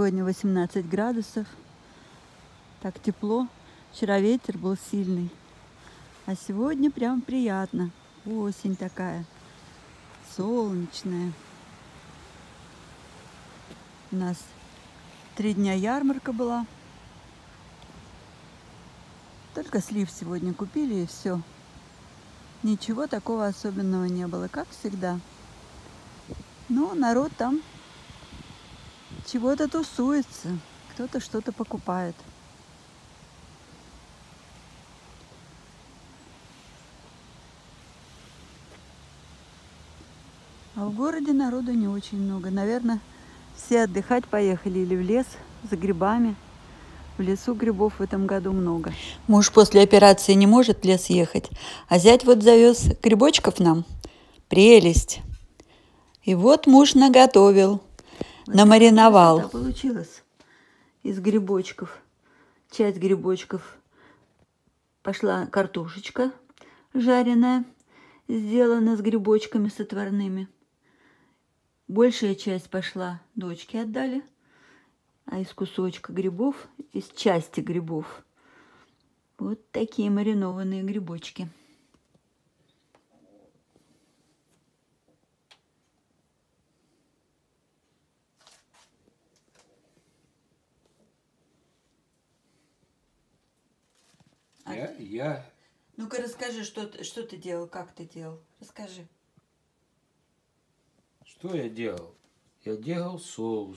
Сегодня 18 градусов. Так тепло. Вчера ветер был сильный. А сегодня прям приятно. Осень такая. Солнечная. У нас 3 дня ярмарка была. Только слив сегодня купили и все. Ничего такого особенного не было, как всегда. Но народ там чего-то тусуется. Кто-то что-то покупает. А в городе народу не очень много. Наверное, все отдыхать поехали или в лес за грибами. В лесу грибов в этом году много. Муж после операции не может в лес ехать, а зять вот завез грибочков нам. Прелесть. И вот муж наготовил, вот намариновал. Получилось из грибочков. Часть грибочков пошла картошечка жареная, сделана с грибочками с отварными. Большая часть пошла, дочке отдали. А из кусочка грибов, из части грибов, вот такие маринованные грибочки. Ну-ка расскажи, что ты делал, как ты делал. Расскажи. Что я делал? Я делал соус.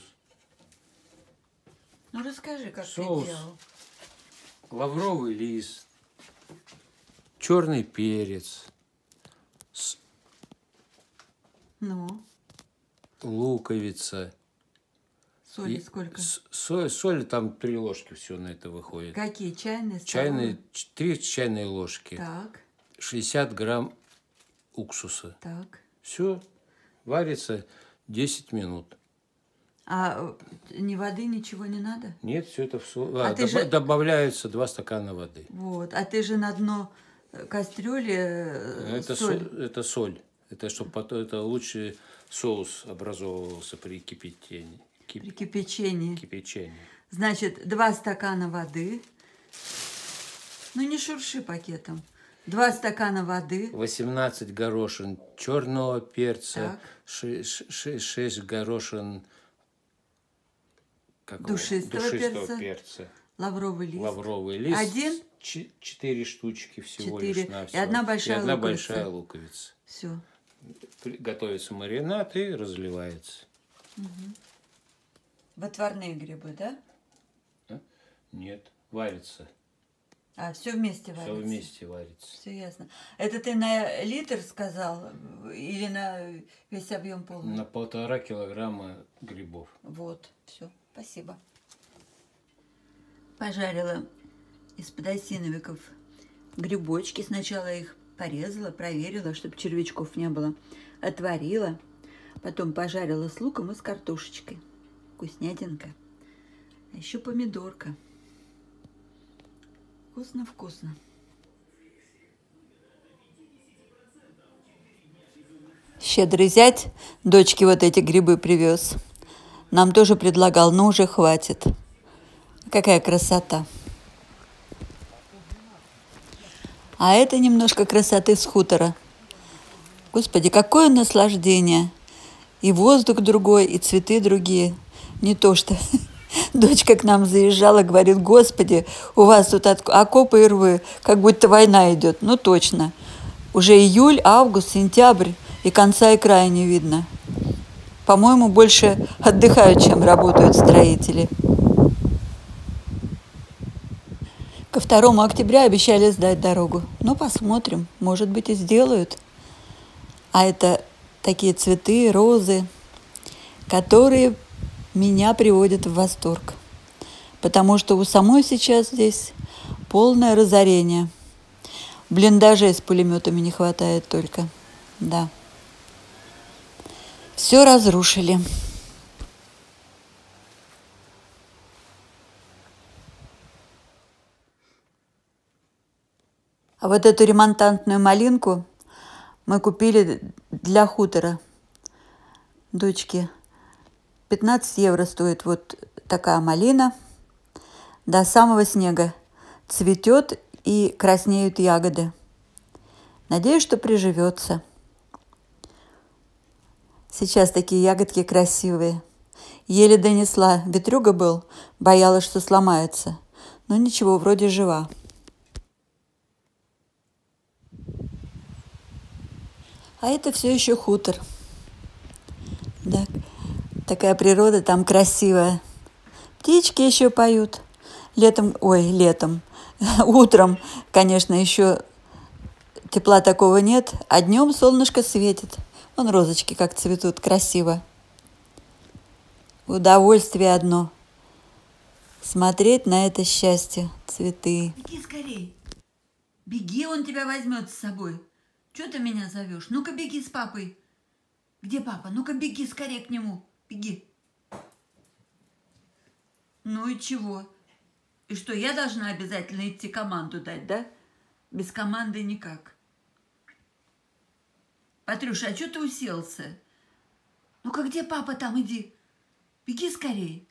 Ну расскажи, как соус, ты делал. Лавровый лист, черный перец, луковица. Соли сколько? Соль там 3 ложки все на это выходит. Какие? Чайные? Чайные, 3 чайные ложки. Так. 60 грамм уксуса. Так. Все варится 10 минут. А ни воды, ничего не надо? Нет, все это добавляется 2 стакана воды. Вот. А ты же на дно кастрюли соль. Это соль. Это чтобы потом это лучше соус образовывался при кипячении. При кипячении. Кипячении. Значит, 2 стакана воды. Ну не шурши пакетом. 2 стакана воды. 18 горошин черного перца. 6 горошин душистого перца. Лавровый лист. 1? 4 штучки всего лишь на все. И одна большая луковица. Все. Готовится маринад и разливается. Угу. В отварные грибы, да? Нет, варится. А, все вместе варится? Все вместе варится. Все ясно. Это ты на литр сказал или на весь объем полный? На 1,5 килограмма грибов. Вот, все, спасибо. Пожарила из подосиновиков грибочки. Сначала их порезала, проверила, чтобы червячков не было. Отварила. Потом пожарила с луком и с картошечкой. Вкуснятинка. А еще помидорка. Вкусно-вкусно. Щедрый зять дочке вот эти грибы привез. Нам тоже предлагал, но уже хватит. Какая красота. А это немножко красоты с хутора. Господи, какое наслаждение. И воздух другой, и цветы другие. Не то что дочка к нам заезжала, говорит: Господи, у вас тут окопы и рвы, как будто война идет. Ну точно. Уже июль, август, сентябрь, и конца и края не видно. По-моему, больше отдыхают, чем работают строители. Ко 2 октября обещали сдать дорогу. Ну, посмотрим, может быть, и сделают. А это такие цветы, розы, которые меня приводят в восторг. Потому что у самой сейчас здесь полное разорение. Блиндажей с пулеметами не хватает только. Да. Все разрушили. А вот эту ремонтантную малинку мы купили для хутора. Дочке 15 евро стоит вот такая малина. До самого снега цветет и краснеют ягоды. Надеюсь, что приживется. Сейчас такие ягодки красивые. Еле донесла. Ветрюга был, боялась, что сломается. Но ничего, вроде жива. А это все еще хутор. Да, такая природа там красивая. Птички еще поют. Летом, утром, конечно, еще тепла такого нет, а днем солнышко светит. Вон розочки как цветут, красиво. Удовольствие одно. Смотреть на это счастье, цветы. Беги скорей. Беги, он тебя возьмет с собой. Чего ты меня зовешь? Ну-ка беги с папой. Где папа? Ну-ка беги скорее к нему. Беги. Ну и чего? И что, я должна обязательно идти команду дать, да? Без команды никак. Патрюша, а что ты уселся? Ну-ка, где папа там? Иди. Беги скорее.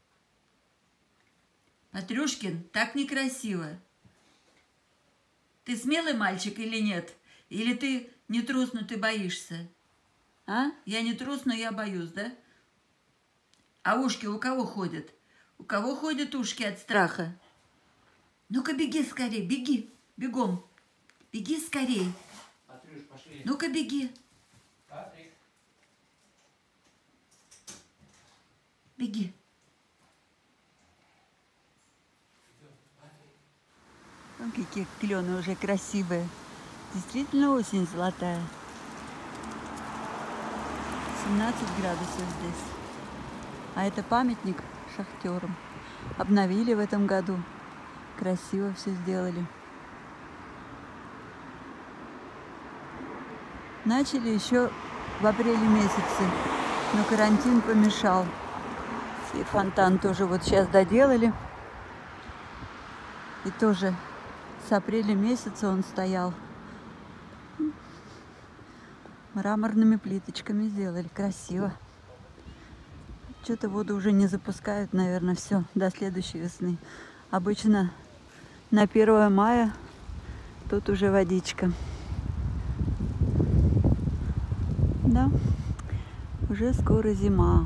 Патрюшкин, так некрасиво. Ты смелый мальчик или нет? Или ты не трус, но ты боишься? А? Я не трус, но я боюсь, да? А ушки у кого ходят? У кого ходят ушки от страха? Ну-ка беги скорее, беги, бегом. Беги скорее. Патрюш, пошли. Ну-ка беги. Патрик. Беги. Вон какие клены уже красивые. Действительно осень золотая. 17 градусов здесь. А это памятник шахтерам. Обновили в этом году. Красиво все сделали. Начали еще в апреле месяце, но карантин помешал. И фонтан тоже вот сейчас доделали. И тоже с апреля месяца он стоял. Мраморными плиточками сделали. Красиво. Что-то воду уже не запускают, наверное, все до следующей весны. Обычно на 1 мая тут уже водичка. Да, уже скоро зима.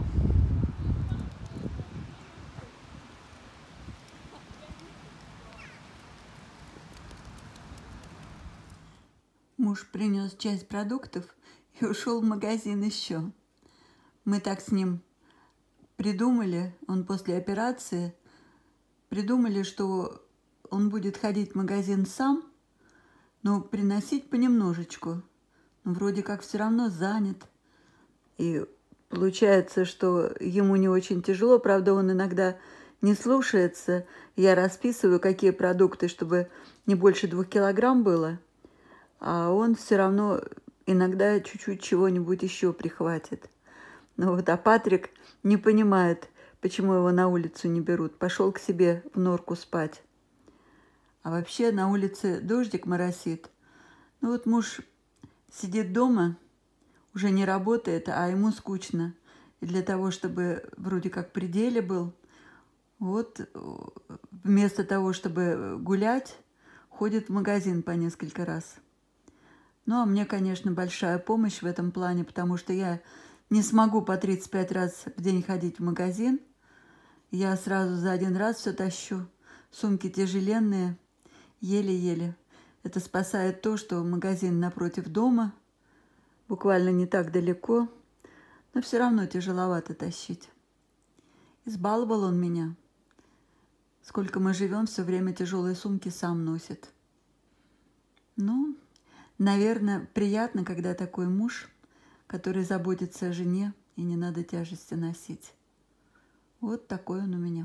Муж принес часть продуктов и ушел в магазин еще. Мы так с ним придумали, он после операции, придумали, что он будет ходить в магазин сам, но приносить понемножечку. Но вроде как все равно занят. И получается, что ему не очень тяжело. Правда, он иногда не слушается. Я расписываю, какие продукты, чтобы не больше 2 килограмм было. А он все равно иногда чуть-чуть чего-нибудь еще прихватит. Ну вот, а Патрик не понимает, почему его на улицу не берут. Пошел к себе в норку спать. А вообще на улице дождик моросит. Ну вот муж сидит дома, уже не работает, а ему скучно. И для того, чтобы вроде как в пределе был, вот вместо того, чтобы гулять, ходит в магазин по несколько раз. Ну, а мне, конечно, большая помощь в этом плане, потому что я не смогу по 35 раз в день ходить в магазин. Я сразу за один раз все тащу. Сумки тяжеленные, еле-еле. Это спасает то, что магазин напротив дома, буквально не так далеко, но все равно тяжеловато тащить. Избаловал он меня. Сколько мы живем, все время тяжелые сумки сам носит. Ну, наверное, приятно, когда такой муж, который заботится о жене, и не надо тяжести носить. Вот такой он у меня.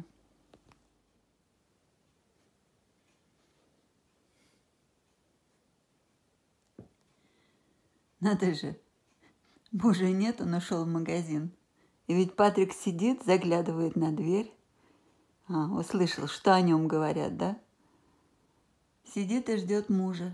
Надо же, мужа нет, он ушел в магазин. И ведь Патрик сидит, заглядывает на дверь. Услышал, что о нем говорят, да? Сидит и ждет мужа.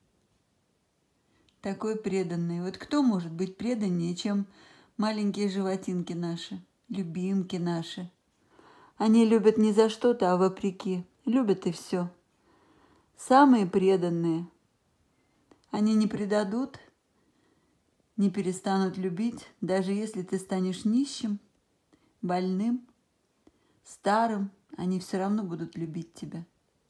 Такой преданный. Вот кто может быть преданнее, чем маленькие животинки наши, любимки наши? Они любят не за что-то, а вопреки. Любят и все. Самые преданные. Они не предадут, не перестанут любить, даже если ты станешь нищим, больным, старым, они все равно будут любить тебя.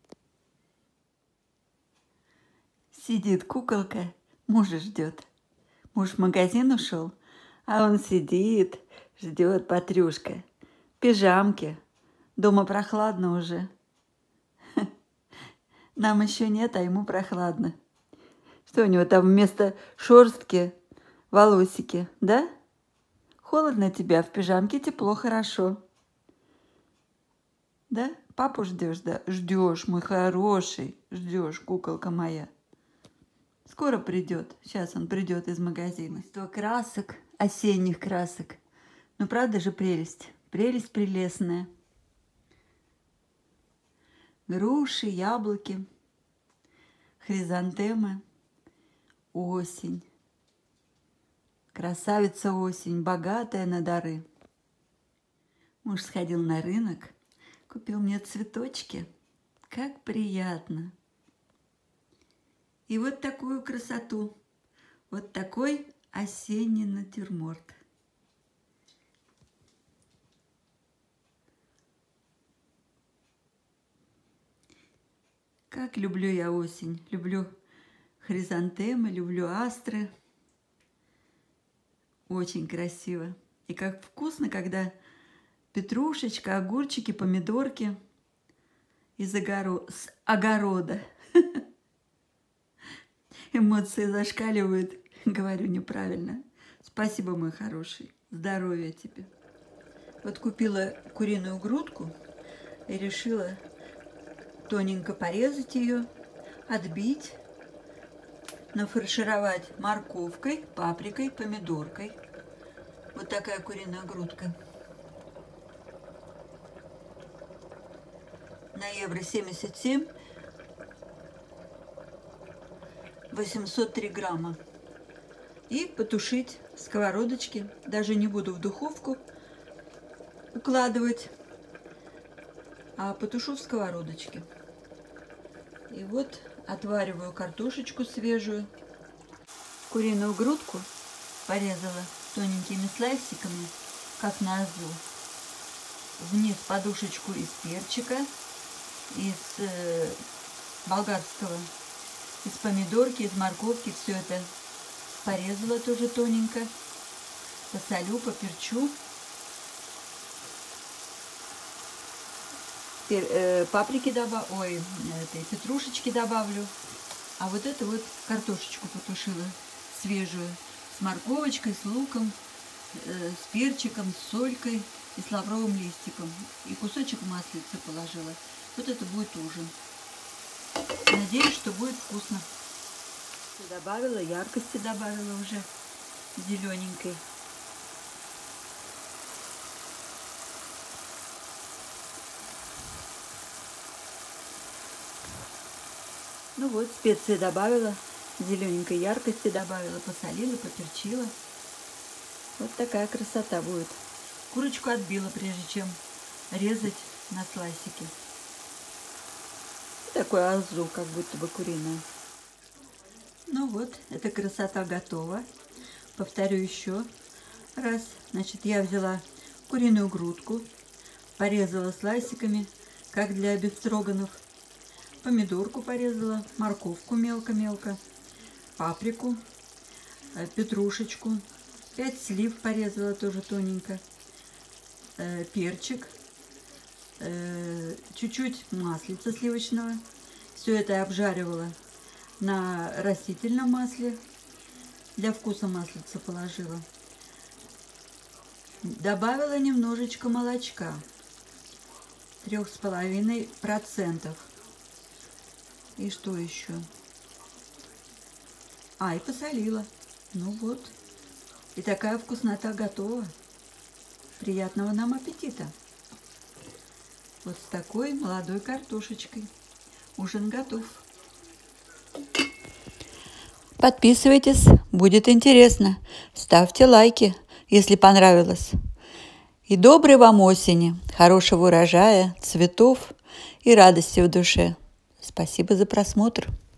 Сидит куколка, мужа ждет. Муж в магазин ушел, а он сидит, ждет Патрюшка. В пижамке. Дома прохладно уже. Нам еще нет, а ему прохладно. Что у него там вместо шерстки волосики, да? Холодно тебе, а в пижамке тепло, хорошо. Да? Папу ждешь, да? Ждешь, мой хороший, ждешь, куколка моя. Скоро придет. Сейчас он придет из магазина. 100 красок, осенних красок. Ну, правда же прелесть? Прелесть прелестная. Груши, яблоки, хризантемы, осень. Красавица осень, богатая на дары. Муж сходил на рынок, купил мне цветочки. Как приятно. И вот такую красоту, вот такой осенний натюрморт. Как люблю я осень, люблю хризантемы, люблю астры. Очень красиво. И как вкусно, когда петрушечка, огурчики, помидорки с огорода. Эмоции зашкаливают. Говорю неправильно. Спасибо, мой хороший. Здоровья тебе. Вот купила куриную грудку и решила тоненько порезать ее, отбить, нафаршировать морковкой, паприкой, помидоркой. Вот такая куриная грудка. На Евро-77 803 грамма. И потушить в сковородочке. Даже не буду в духовку укладывать, а потушу в сковородочке. И вот отвариваю картошечку свежую. Куриную грудку порезала тоненькими слайсиками, как на азу. Вниз подушечку из перчика, из болгарского, из помидорки, из морковки. Все это порезала тоже тоненько. Посолю, поперчу. Паприки добавлю, петрушечки добавлю. А вот эту вот картошечку потушила свежую с морковочкой, с луком, с перчиком, с солькой и с лавровым листиком. И кусочек маслицы положила. Вот это будет ужин. Надеюсь, что будет вкусно. Добавила, яркости добавила уже зелененькой. Ну вот, специи добавила, зелененькой яркости добавила, посолила, поперчила. Вот такая красота будет. Курочку отбила, прежде чем резать на слайсики. Такой азу, как будто бы куриная. Ну вот, эта красота готова. Повторю еще раз. Значит, я взяла куриную грудку, порезала слайсиками, как для бефстроганов. Помидорку порезала, морковку мелко-мелко, паприку, петрушечку, 5 слив порезала тоже тоненько, перчик, чуть-чуть маслица сливочного. Все это обжаривала на растительном масле, для вкуса маслица положила. Добавила немножечко молочка, 3,5%. И что еще? И посолила. Ну вот. И такая вкуснота готова. Приятного нам аппетита. Вот с такой молодой картошечкой. Ужин готов. Подписывайтесь, будет интересно. Ставьте лайки, если понравилось. И доброй вам осени, хорошего урожая, цветов и радости в душе. Спасибо за просмотр.